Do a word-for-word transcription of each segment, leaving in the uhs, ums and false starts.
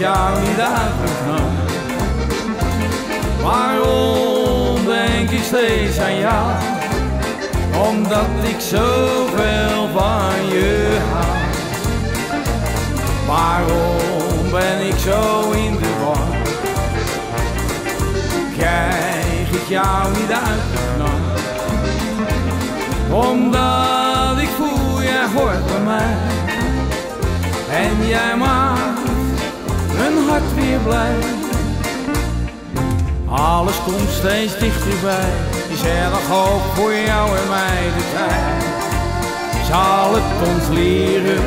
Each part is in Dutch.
jou niet uit mijn knop. Waarom denk ik steeds aan jou? Omdat ik zoveel van je hou. Waarom ben ik zo in de war? Krijg ik jou niet uit de knop? Omdat ik voel, jij hoort bij mij. En jij maakt mijn hart weer blij. Alles komt steeds dichterbij. Is er nog hoop voor jou en mij? De tijd zal het ons leren.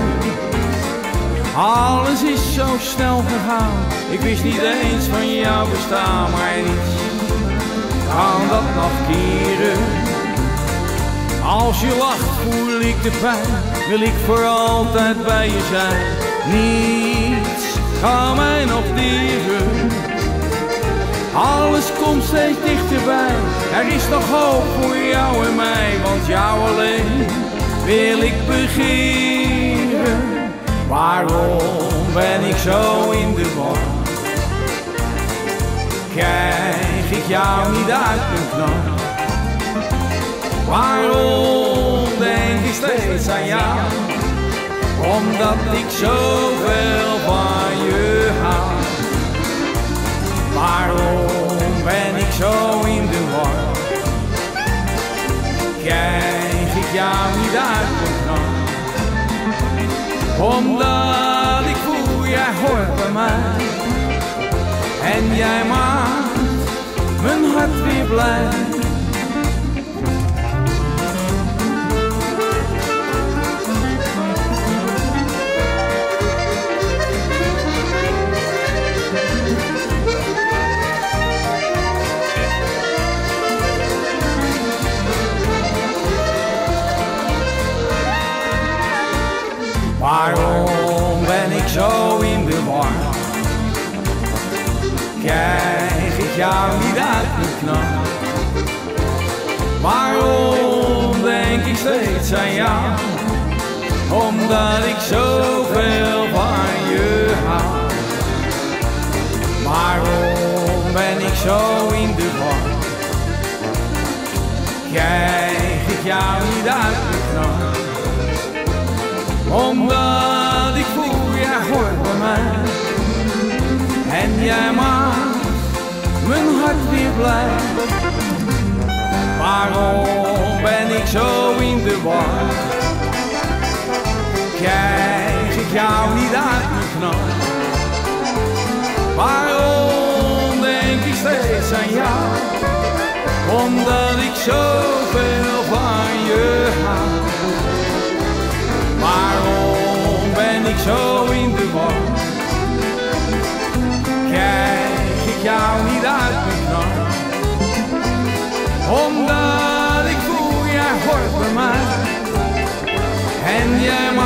Alles is zo snel gegaan. Ik wist niet eens van jou bestaan, maar niets kan dat nog keren. Als je lacht voel ik de pijn. Wil ik voor altijd bij je zijn. Niets kan mij nog deren. Alles komt steeds dichterbij. Er is nog hoop voor jou en mij. Want jou alleen wil ik begeren. Waarom ben ik zo in de war? Krijg ik jou niet uit mijn knop? Waarom denk ik steeds aan jou? Omdat ik zoveel van je hou. Waarom ben ik zo in de war? Krijg ik jou niet uit mijn knop? Omdat ik voel, jij hoort bij mij. En jij maakt mijn hart weer blij. Waarom ben ik zo in de war? Krijg ik jou niet uit mijn knop? Waarom denk ik steeds aan jou? Omdat ik zoveel van je hou. Waarom ben ik zo in de war? Krijg ik jou niet uit mijn knop? Omdat ik voel, jij hoort bij mij. En jij maakt mijn hart weer blij. Waarom ben ik zo in de war? Krijg ik jou niet uit mijn knop? Waarom denk ik steeds aan jou? Omdat ik zoveel van je hou. Waarom ben ik zo in de war? Krijg ik jou niet uit mijn knop? Omdat ik voel, jij hoort bij mij. En jij